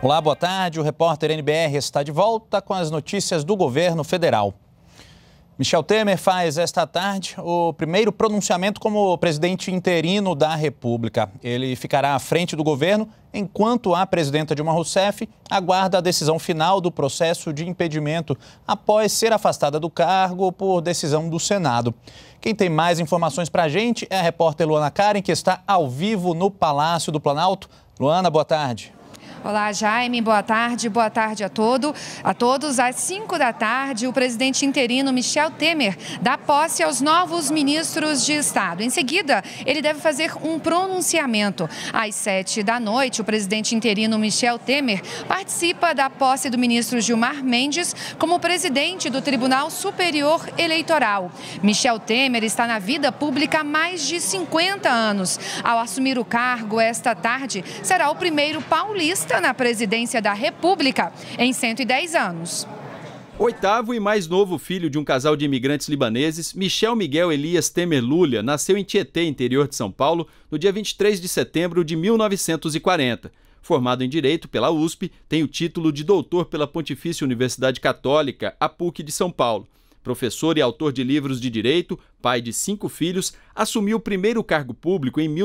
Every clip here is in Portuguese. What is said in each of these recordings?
Olá, boa tarde. O repórter NBR está de volta com as notícias do governo federal. Michel Temer faz esta tarde o primeiro pronunciamento como presidente interino da República. Ele ficará à frente do governo enquanto a presidenta Dilma Rousseff aguarda a decisão final do processo de impedimento após ser afastada do cargo por decisão do Senado. Quem tem mais informações para a gente é a repórter Luana Karen, que está ao vivo no Palácio do Planalto. Luana, boa tarde. Olá, Jaime, boa tarde a todos. Às 5 da tarde, o presidente interino Michel Temer dá posse aos novos ministros de Estado. Em seguida, ele deve fazer um pronunciamento. Às 7 da noite, o presidente interino Michel Temer participa da posse do ministro Gilmar Mendes como presidente do Tribunal Superior Eleitoral. Michel Temer está na vida pública há mais de 50 anos. Ao assumir o cargo esta tarde, será o primeiro paulista na presidência da República em 110 anos. Oitavo e mais novo filho de um casal de imigrantes libaneses, Michel Miguel Elias Temer Lulia nasceu em Tietê, interior de São Paulo, no dia 23 de setembro de 1940. Formado em Direito pela USP, tem o título de doutor pela Pontifícia Universidade Católica, a PUC de São Paulo. Professor e autor de livros de direito, pai de 5 filhos, assumiu o primeiro cargo público em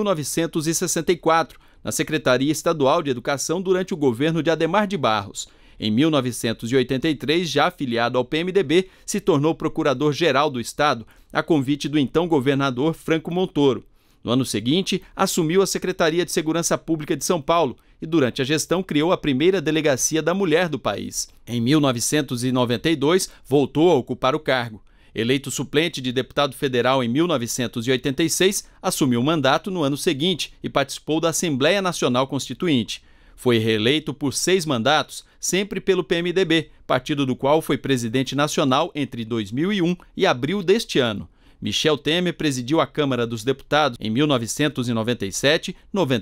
1964, na Secretaria Estadual de Educação durante o governo de Adhemar de Barros. Em 1983, já afiliado ao PMDB, se tornou procurador-geral do Estado, a convite do então governador Franco Montoro. No ano seguinte, assumiu a Secretaria de Segurança Pública de São Paulo e, durante a gestão, criou a primeira delegacia da mulher do país. Em 1992, voltou a ocupar o cargo. Eleito suplente de deputado federal em 1986, assumiu o mandato no ano seguinte e participou da Assembleia Nacional Constituinte. Foi reeleito por 6 mandatos, sempre pelo PMDB, partido do qual foi presidente nacional entre 2001 e abril deste ano. Michel Temer presidiu a Câmara dos Deputados em 1997,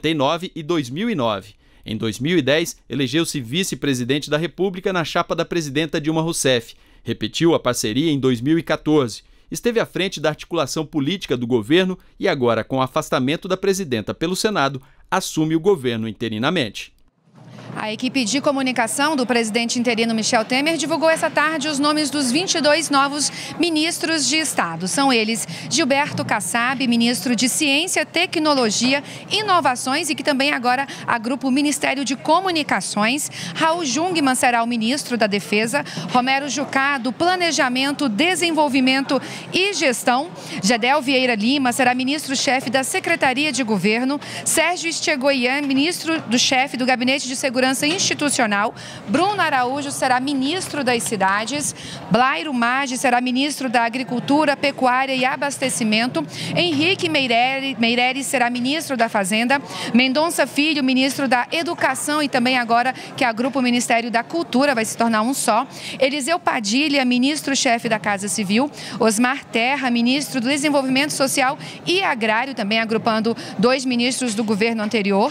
99 e 2009. Em 2010, elegeu-se vice-presidente da República na chapa da presidenta Dilma Rousseff. Repetiu a parceria em 2014. Esteve à frente da articulação política do governo e agora, com o afastamento da presidenta pelo Senado, assume o governo interinamente. A equipe de comunicação do presidente interino Michel Temer divulgou essa tarde os nomes dos 22 novos ministros de Estado. São eles Gilberto Kassab, ministro de Ciência, Tecnologia, Inovações e que também agora agrupa o Ministério de Comunicações. Raul Jungmann será o ministro da Defesa. Romero Jucá, do Planejamento, Desenvolvimento e Gestão. Gedel Vieira Lima será ministro-chefe da Secretaria de Governo. Sérgio Estegoian, ministro do chefe do Gabinete de Segurança Institucional. Bruno Araújo será ministro das Cidades. Blairo Maggi será ministro da Agricultura, Pecuária e Abastecimento. Henrique Meireles será ministro da Fazenda. Mendonça Filho, ministro da Educação e também agora que agrupa o Ministério da Cultura, vai se tornar um só. Eliseu Padilha, ministro-chefe da Casa Civil. Osmar Terra, ministro do Desenvolvimento Social e Agrário, também agrupando 2 ministros do governo anterior.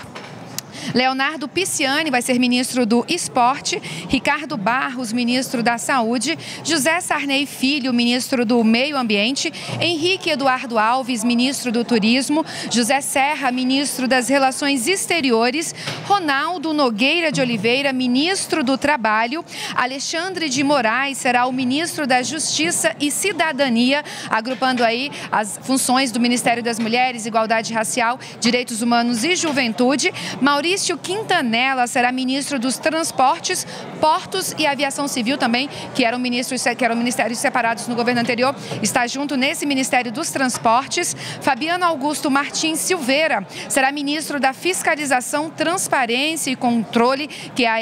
Leonardo Pisciani vai ser ministro do Esporte, Ricardo Barros, ministro da Saúde, José Sarney Filho, ministro do Meio Ambiente, Henrique Eduardo Alves, ministro do Turismo, José Serra, ministro das Relações Exteriores, Ronaldo Nogueira de Oliveira, ministro do Trabalho, Alexandre de Moraes será o ministro da Justiça e Cidadania, agrupando aí as funções do Ministério das Mulheres, Igualdade Racial, Direitos Humanos e Juventude. Maurício Quintanela será ministro dos Transportes, Portos e Aviação Civil também, que eram ministérios separados no governo anterior, está junto nesse Ministério dos Transportes. Fabiano Augusto Martins Silveira será ministro da Fiscalização, Transparência e Controle, que é a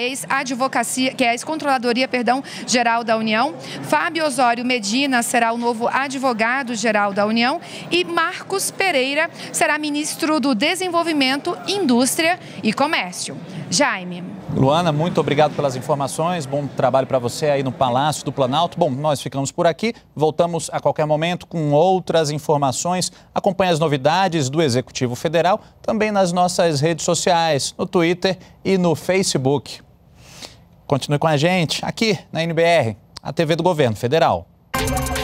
ex-Controladoria, Geral da União. Fábio Osório Medina será o novo advogado-geral da União e Marcos Pereira será ministro do Desenvolvimento, Indústria e Comércio. Jaime. Luana, muito obrigado pelas informações. Bom trabalho para você aí no Palácio do Planalto. Bom, nós ficamos por aqui. Voltamos a qualquer momento com outras informações. Acompanhe as novidades do Executivo Federal também nas nossas redes sociais, no Twitter e no Facebook. Continue com a gente aqui na NBR, a TV do Governo Federal.